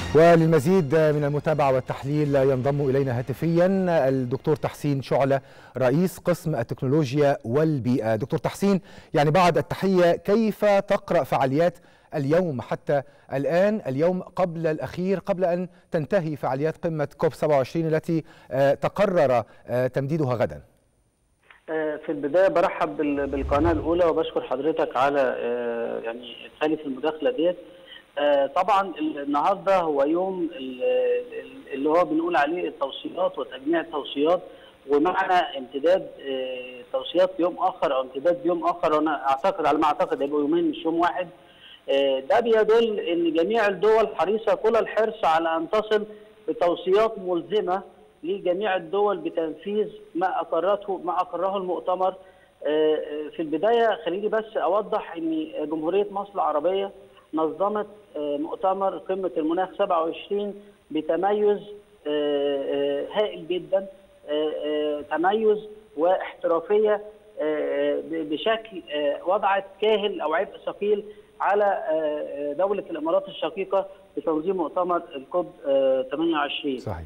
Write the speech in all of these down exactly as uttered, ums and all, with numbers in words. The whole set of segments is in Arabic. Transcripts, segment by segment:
وللمزيد من المتابعة والتحليل ينضم إلينا هاتفيا الدكتور تحسين شعلة رئيس قسم التكنولوجيا والبيئة. دكتور تحسين، يعني بعد التحية، كيف تقرأ فعاليات اليوم حتى الآن، اليوم قبل الأخير قبل أن تنتهي فعاليات قمة كوب سبعة وعشرين التي تقرر تمديدها غدا؟ في البداية برحب بالقناة الأولى وبشكر حضرتك على يعني إدخالي في المداخلة ديت. طبعا النهارده هو يوم اللي هو بنقول عليه التوصيات وتجميع التوصيات، ومعنى امتداد توصيات يوم اخر او امتداد يوم اخر، وانا اعتقد على ما اعتقد هيبقوا يومين مش يوم واحد. ده بيدل ان جميع الدول حريصه كل الحرص على ان تصل بتوصيات ملزمه لجميع الدول بتنفيذ ما اقرته ما اقره المؤتمر. في البدايه خليني بس اوضح ان جمهوريه مصر العربيه نظمت مؤتمر قمة المناخ سبعة وعشرين بتميز هائل جدا، تميز واحترافية بشكل وضعت كاهل أو عبء ثقيل على دولة الإمارات الشقيقة بتنظيم مؤتمر الكوب ثمانية وعشرين. صحيح.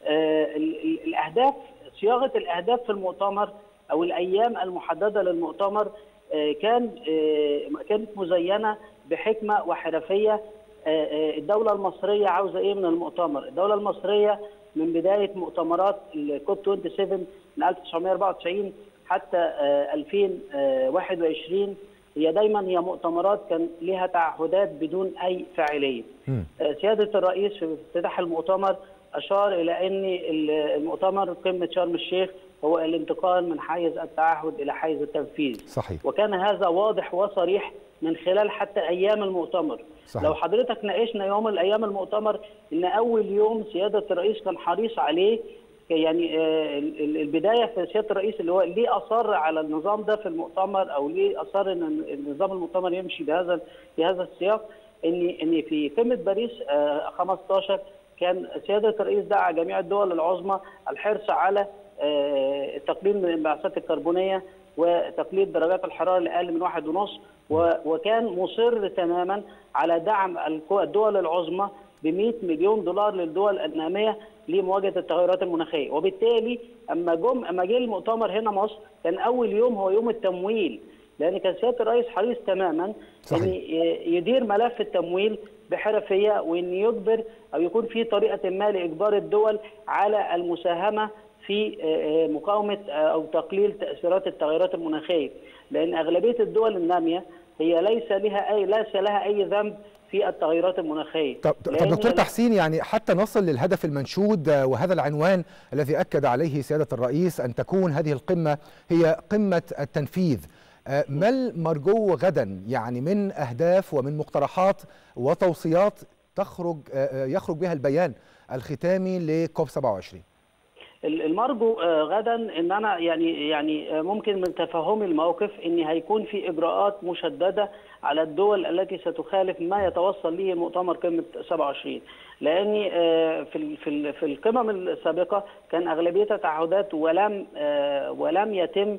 الأهداف، صياغة الأهداف في المؤتمر أو الأيام المحددة للمؤتمر كان كانت مزينة بحكمة وحرفية. الدولة المصرية عاوزة إيه من المؤتمر؟ الدولة المصرية من بداية مؤتمرات الكوب سبعة وعشرين من ألف وتسعمائة وأربعة وتسعين حتى ألفين وواحد وعشرين هي دايما هي مؤتمرات كان لها تعهدات بدون أي فاعلية. سيادة الرئيس في افتتاح المؤتمر أشار إلى أن المؤتمر قمة شرم الشيخ هو الانتقال من حيز التعهد إلى حيز التنفيذ. صحيح. وكان هذا واضح وصريح من خلال حتى أيام المؤتمر. صحيح. لو حضرتك ناقشنا يوم الأيام المؤتمر، إن أول يوم سيادة الرئيس كان حريص عليه، يعني البداية في سيادة الرئيس اللي هو ليه أصر على النظام ده في المؤتمر، أو ليه أصر إن النظام المؤتمر يمشي بهذا بهذا السياق، إن إن في قمة باريس خمسة عشر كان سيادة الرئيس دعا جميع الدول العظمى الحرص على تقليل من الانبعاثات الكربونية وتقليل درجات الحرارة لأقل من واحد ونص، وكان مصر تماما على دعم الدول العظمى ب مئة مليون دولار للدول النامية لمواجهة التغيرات المناخية. وبالتالي أما جم أما جه المؤتمر هنا مصر كان أول يوم هو يوم التمويل، لأن كان سيادة الرئيس حريص تماما أن يدير ملف التمويل بحرفية، وأن يجبر أو يكون في طريقة ما لإجبار الدول على المساهمة في مقاومة أو تقليل تأثيرات التغيرات المناخية، لأن أغلبية الدول النامية هي ليس لها أي ليس لها أي ذنب في التغيرات المناخية. طب, طب دكتور تحسين، يعني حتى نصل للهدف المنشود وهذا العنوان الذي أكد عليه سيادة الرئيس أن تكون هذه القمة هي قمة التنفيذ، ما المرجو غدا يعني من أهداف ومن مقترحات وتوصيات تخرج يخرج بها البيان الختامي لكوب سبعة وعشرين؟ المرجو غدا ان انا يعني يعني ممكن من تفهم الموقف ان هيكون في اجراءات مشدده على الدول التي ستخالف ما يتوصل له المؤتمر قمه سبعة وعشرين، لان في في في القمم السابقه كان اغلبيتها تعهدات ولم ولم يتم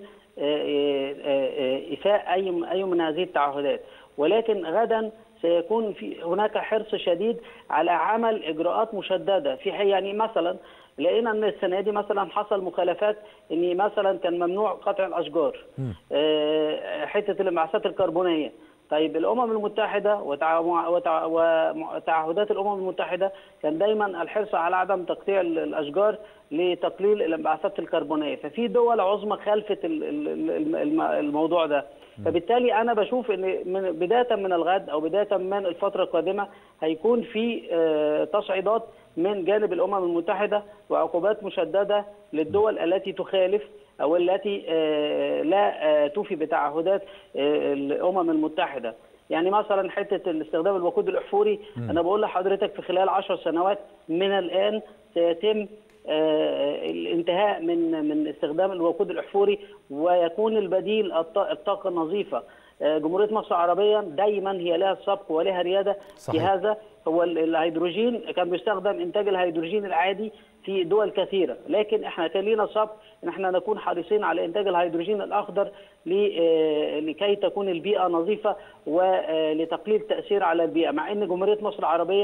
إيفاء أي أي من هذه التعهدات، ولكن غدا سيكون في هناك حرص شديد على عمل إجراءات مشددة في يعني مثلا لقينا ان السنه دي مثلا حصل مخالفات، ان مثلا كان ممنوع قطع الاشجار، حته الانبعاثات الكربونيه. طيب الامم المتحده وتعهدات الامم المتحده كان دايما الحرص على عدم تقطيع الاشجار لتقليل الانبعاثات الكربونيه، ففي دول عظمى خالفت الموضوع ده. فبالتالي انا بشوف ان من بدايه من الغد او بدايه من الفتره القادمه هيكون في تصعيدات من جانب الامم المتحده وعقوبات مشدده للدول التي تخالف او التي لا توفي بتعهدات الامم المتحده. يعني مثلا حته استخدام الوقود الاحفوري، انا بقول لحضرتك في خلال عشر سنوات من الان سيتم الانتهاء من من استخدام الوقود الاحفوري، ويكون البديل الطاقه النظيفه. جمهوريه مصر العربيه دايما هي لها السبق ولها رياده في هذا. هو الهيدروجين كان بيستخدم انتاج الهيدروجين العادي في دول كثيره، لكن احنا كان لينا سبق ان احنا نكون حريصين على انتاج الهيدروجين الاخضر لكي تكون البيئه نظيفه ولتقليل التاثير على البيئه، مع ان جمهوريه مصر العربيه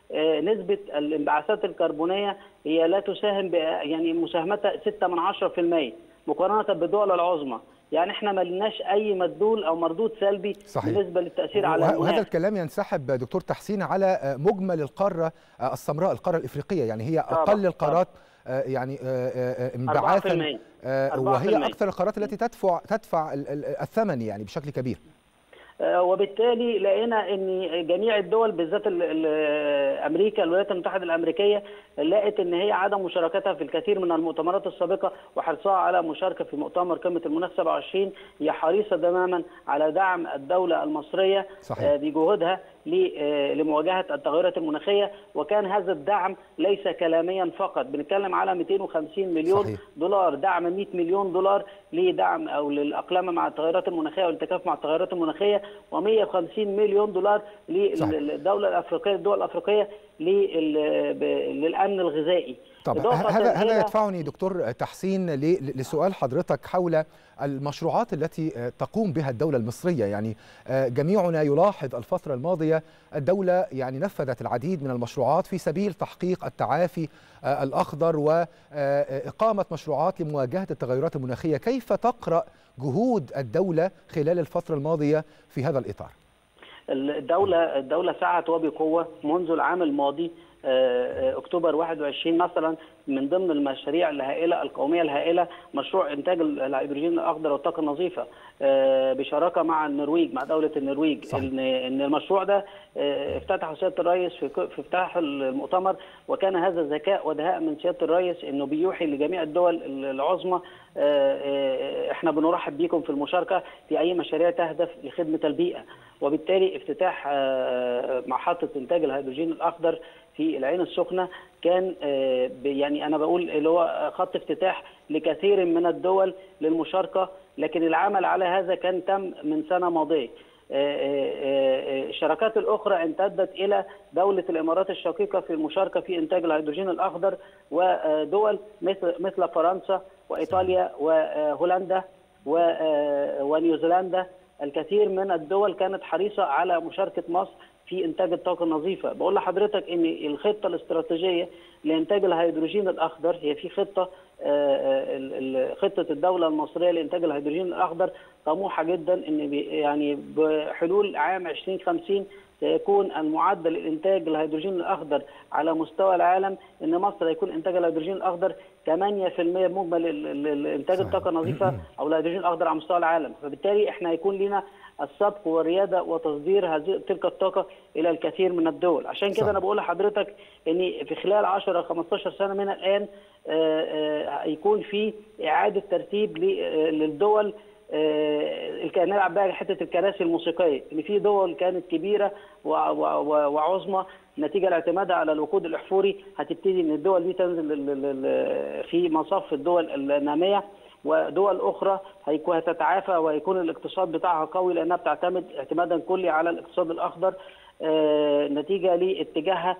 نسبه الانبعاثات الكربونيه هي لا تساهم يعني مساهمتها ستة من عشرة في المئة مقارنه بالدول العظمى. يعني احنا ما لناش اي مدلول او مردود سلبي صحيح. بالنسبه للتاثير على المناخ. وهذا الكلام ينسحب دكتور تحسين على مجمل القاره السمراء، القاره الافريقيه، يعني هي اقل القارات يعني انبعاثا، وهي اكثر القارات التي تدفع تدفع الثمن يعني بشكل كبير. وبالتالي لقينا ان جميع الدول بالذات امريكا الولايات المتحده الامريكيه لقت ان هي عدم مشاركتها في الكثير من المؤتمرات السابقه وحرصها على مشاركه في مؤتمر قمه المناخ سبعة وعشرين، هي حريصه تماما على دعم الدوله المصريه صحيح. بجهودها لمواجهه التغيرات المناخيه، وكان هذا الدعم ليس كلاميا فقط، بنتكلم على مئتين وخمسين مليون صحيح. دولار، دعم مئة مليون دولار لدعم او للاقلامه مع التغيرات المناخيه والالتكاف مع التغيرات المناخيه، ومئة وخمسين مليون دولار للدوله الافريقيه الدول الافريقيه للامن الغذائي. طب هذا هذا يدفعني دكتور تحسين لسؤال حضرتك حول المشروعات التي تقوم بها الدولة المصرية. يعني جميعنا يلاحظ الفترة الماضية الدولة يعني نفذت العديد من المشروعات في سبيل تحقيق التعافي الأخضر وإقامة مشروعات لمواجهة التغيرات المناخية. كيف تقرأ جهود الدولة خلال الفترة الماضية في هذا الإطار؟ الدولة الدولة سعت وبقوة منذ العام الماضي اكتوبر واحد وعشرين مثلا، من ضمن المشاريع الهائله القوميه الهائله مشروع انتاج الهيدروجين الاخضر والطاقه النظيفه بشراكه مع النرويج، مع دوله النرويج. صح. ان ان المشروع ده افتتحه سياده الرئيس في في افتتاح المؤتمر، وكان هذا ذكاء ودهاء من سياده الرئيس انه بيوحي لجميع الدول العظمى احنا بنرحب بيكم في المشاركه في اي مشاريع تهدف لخدمه البيئه. وبالتالي افتتاح محطه انتاج الهيدروجين الاخضر في العين السخنه كان يعني انا بقول اللي هو خط افتتاح لكثير من الدول للمشاركه، لكن العمل على هذا كان تم من سنه ماضيه. الشراكات الاخرى امتدت الى دوله الامارات الشقيقه في المشاركه في انتاج الهيدروجين الاخضر، ودول مثل مثل فرنسا وايطاليا وهولندا ونيوزيلندا. الكثير من الدول كانت حريصه على مشاركه مصر في انتاج الطاقه النظيفه. بقول لحضرتك ان الخطه الاستراتيجيه لانتاج الهيدروجين الاخضر هي في خطه خطه الدوله المصريه لانتاج الهيدروجين الاخضر طموحه جدا، ان يعني بحلول عام ألفين وخمسين سيكون المعدل الانتاج الهيدروجين الاخضر على مستوى العالم ان مصر هيكون انتاج الهيدروجين الاخضر ثمانية بالمئة مجمل انتاج الطاقه النظيفه او الهيدروجين الاخضر على مستوى العالم، فبالتالي احنا هيكون لنا السبق والرياده وتصدير هذه تلك الطاقه الى الكثير من الدول. عشان كده انا بقول لحضرتك ان في خلال عشرة خمستاشر سنه من الان هيكون في اعاده ترتيب للدول، كان نلعب بقى حته الكراسي الموسيقيه، ان في دول كانت كبيره وعظمى نتيجه لاعتمادها على الوقود الاحفوري، هتبتدي ان الدول دي تنزل في مصاف الدول الناميه، ودول اخرى هيكون هتتعافى وهيكون الاقتصاد بتاعها قوي لانها بتعتمد اعتمادا كلي على الاقتصاد الاخضر نتيجه لاتجاهها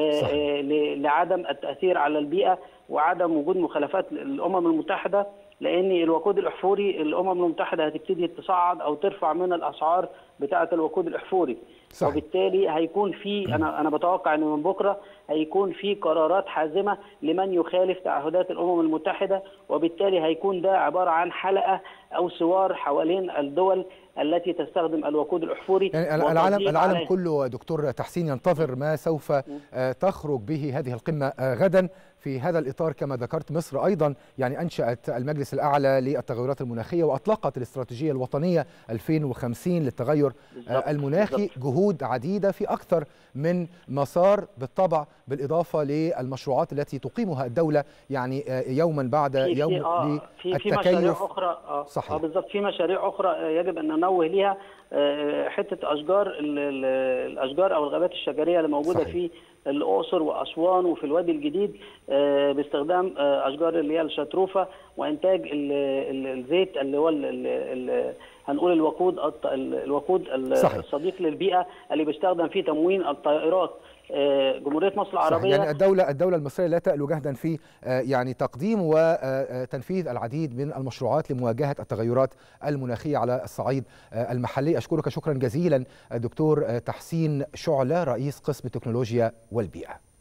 لعدم التاثير على البيئه وعدم وجود مخالفات الامم المتحده، لان الوقود الاحفوري الامم المتحده هتبتدي تصعد او ترفع من الاسعار بتاعه الوقود الاحفوري. صحيح. وبالتالي هيكون في انا انا بتوقع ان من بكره هيكون في قرارات حازمه لمن يخالف تعهدات الامم المتحده، وبالتالي هيكون ده عباره عن حلقه او سوار حوالين الدول التي تستخدم الوقود الاحفوري. يعني العالم العالم عليه. كله دكتور تحسين ينتظر ما سوف تخرج به هذه القمه غدا. في هذا الإطار كما ذكرت مصر أيضا يعني أنشأت المجلس الأعلى للتغيرات المناخية وأطلقت الاستراتيجية الوطنية ألفين وخمسين للتغير بالزبط. المناخي. بالزبط. جهود عديدة في أكثر من مسار بالطبع، بالإضافة للمشروعات التي تقيمها الدولة يعني يوما بعد في يوم في آه في, في مشاريع أخرى آه صحيح. آه بالضبط في مشاريع أخرى يجب أن ننوه ليها، حتة أشجار الأشجار أو الغابات الشجرية اللي موجودة صحيح. في الأقصر وأسوان وفي الوادي الجديد باستخدام أشجار اللي هي الشتروفة وإنتاج الزيت اللي هو هنقول الوقود الوقود الصديق للبيئة اللي بيستخدم في تموين الطائرات، جمهوريه مصر العربيه. يعني الدوله الدوله المصريه لا تألو جهدا في يعني تقديم وتنفيذ العديد من المشروعات لمواجهه التغيرات المناخيه على الصعيد المحلي. اشكرك شكرا جزيلا دكتور تحسين شعلة رئيس قسم التكنولوجيا والبيئه.